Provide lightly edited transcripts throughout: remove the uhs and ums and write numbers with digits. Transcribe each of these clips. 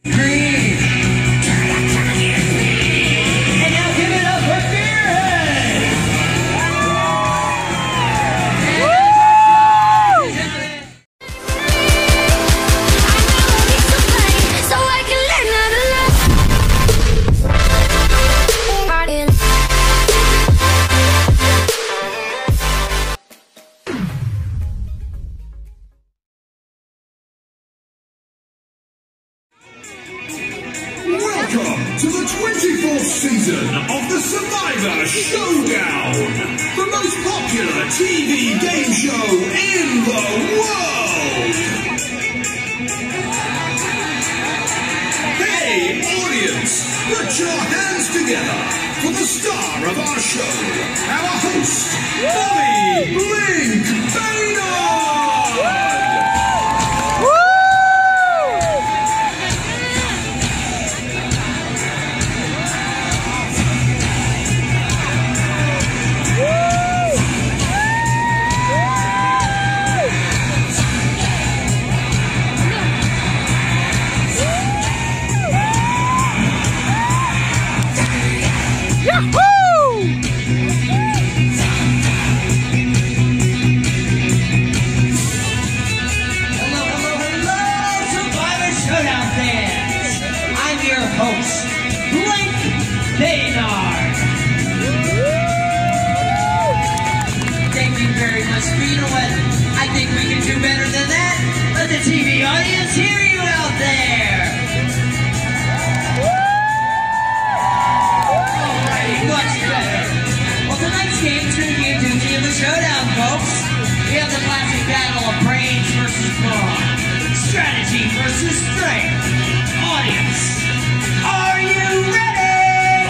Green. And now give it up for Beerhead. So I can learn how to love. Welcome to the 24th season of the Survivor Showdown, the most popular TV game show in the world. Hey, audience, put your hands together for the star of our show, our host, Bobby Blink Baynard. Host, Blink Baynard. Thank you very much. But you know what? I think we can do better than that. Let the TV audience hear you out there. Alrighty, much better. Well, tonight's game is going to be a doozy of a showdown, folks. We have the classic battle of brains versus brawn, strategy versus strength. Audience, are you ready?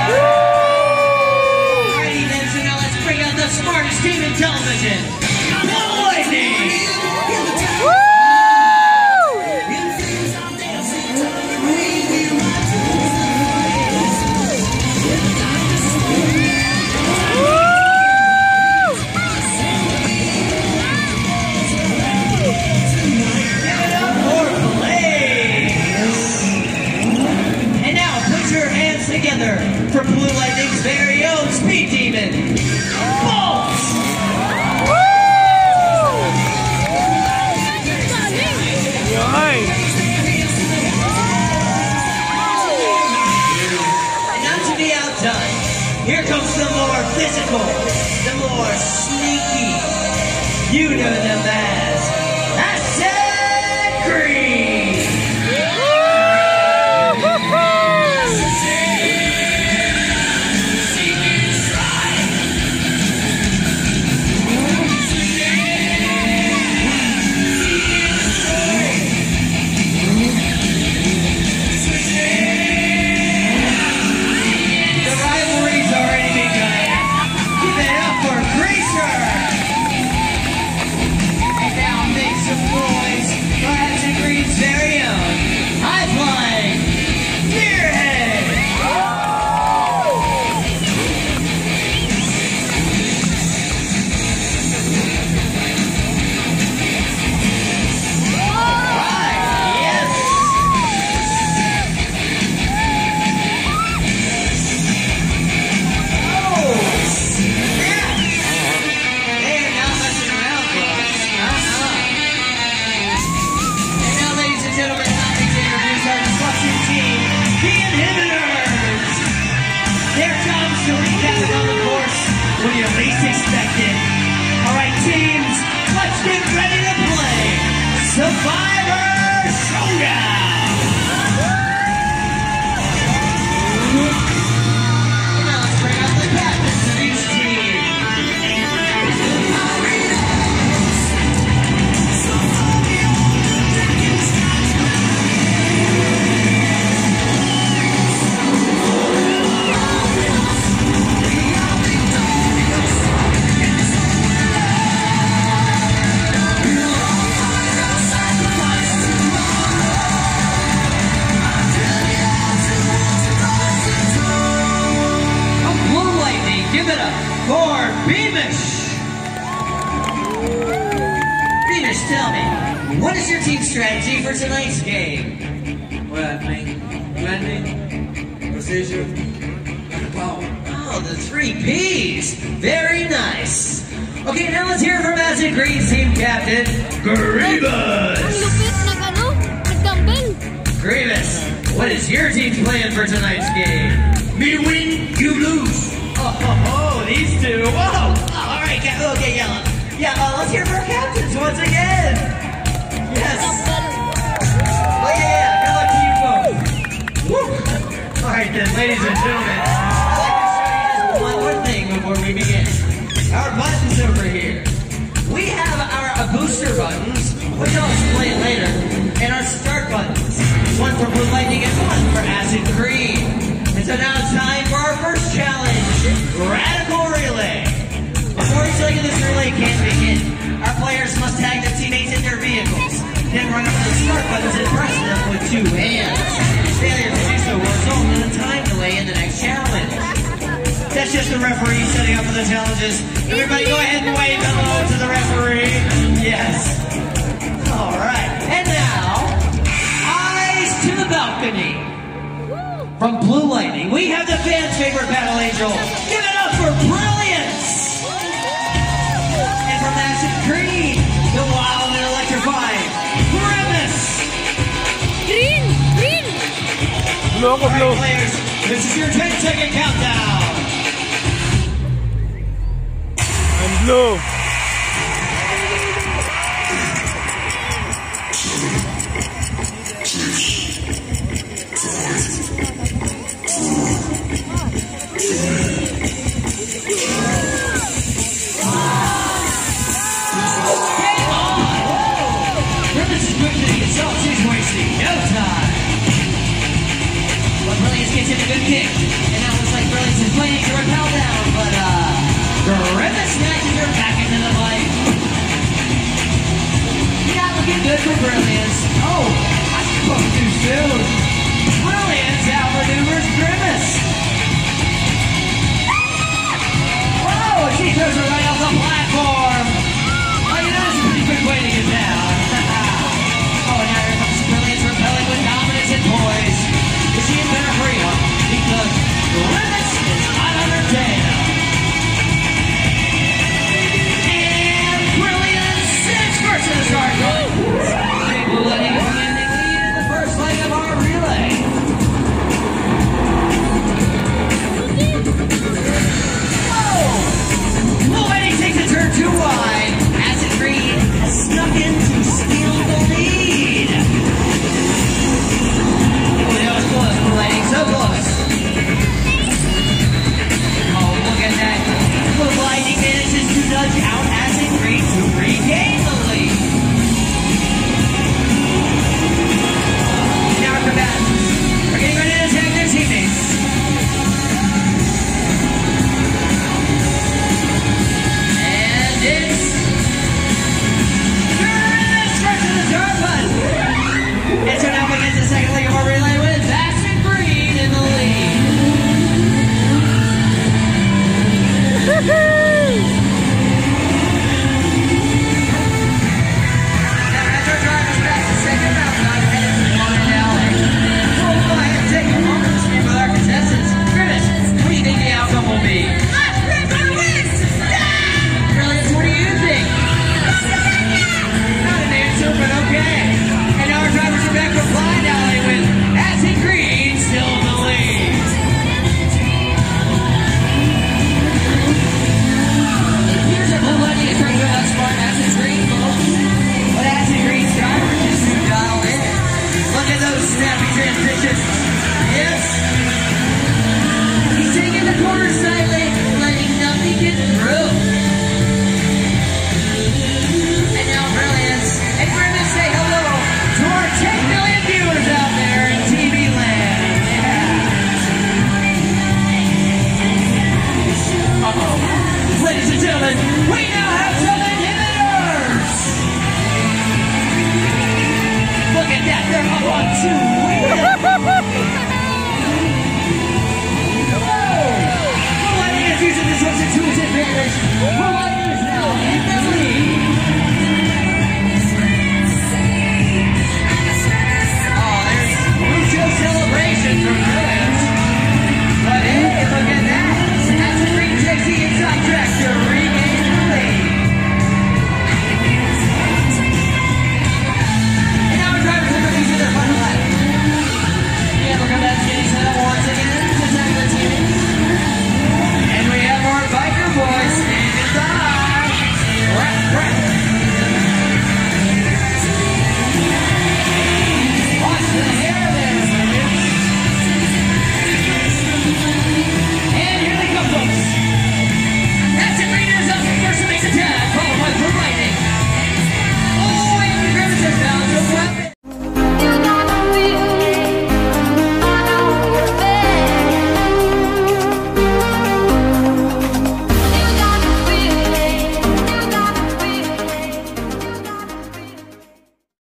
Alrighty then, so now let's bring out the smartest team in television. Global Lightning! Together for Blue Lightning's very own Speed Demon, Bolts! And not to be outdone, here comes the more physical, the more sneaky. You know them as Acid Green! When you least expect it. Alright teams, let's get ready to play Survivor Showdown! Now let's bring out the captains of each team. Give it up for Beamish! Beamish, tell me, what is your team's strategy for tonight's game? Well, Landing, precision, and power. Oh, the 3 Ps. Very nice. Okay, now let's hear from Acid Green's team captain, Grievous. Grievous, what is your team's plan for tonight's game? Me win, you lose. Oh, these two. Whoa. All right, okay, Yellow. Yeah, let's hear from our captains once again. Yes. Oh, yeah, good luck to you both. Woo. All right, then, ladies and gentlemen, I'd like to show you just one more thing before we begin. Our buttons over here. We have our booster buttons, which I'll explain later, and our start buttons. One for Blue Lightning and one for Acid Green. And so now it's time for our first challenge, Radical Relay. Before each leg of this relay can begin, our players must tag their teammates in their vehicles, then run up to the start buttons and press them with 2 hands. Failure to do so will result in a time delay in the next challenge. That's just the referee setting up for the challenges. Everybody go ahead and wave hello to the referee. Yes. All right. And now, eyes to the balcony. From Blue Lightning, we have the fans' favorite battle angel. Give it up for Brilliance. And from Acid Green, the wild and electrifying Grimace. Green! All right, players, this is your 10-second countdown. I'm blue. Gets in a good kick, and now it looks like Brilliance is planning to repel down, but Grimace snatches her back into the fight. Not looking good for Brilliance. Oh, I spoke too soon. Brilliance outmaneuvers Grimace. Whoa, she throws her right off the platform. Oh, you know, that's a pretty quick way to get down. Oh, now here comes Brilliance repelling with dominance and poise. Is she in better freedom? Because Grimace is hot on her tail. And Brilliance sits first in the start line. Big Blue Lightning commanding lead in the first leg of our relay. Whoa! Blue Lightning takes a turn too wide. Acid Green has snuck in to steal the lead. So close. Oh, look at that. Blue Lightning manages to nudge out Acid Green to regain the lead. Now our combatants are getting ready to attack their teammates. And it's Grimace starts to the start button. And so now begins the second leg of our relay with Acid Green in the lead. Now, as our drivers pass the second roundabout headed to the Mountain Alley, we'll go ahead and take a moment to speak with our contestants. Grimace, what do you think the outcome will be? Brilliance, what do you think? Not an answer, but okay. And now our drivers are back from Blind Alley with Acid Green still in the lead. It appears that Blue Lightning is trying to outsmart Acid Green, folks. But Acid Green's driver just too dialed in. Look at those snappy transitions.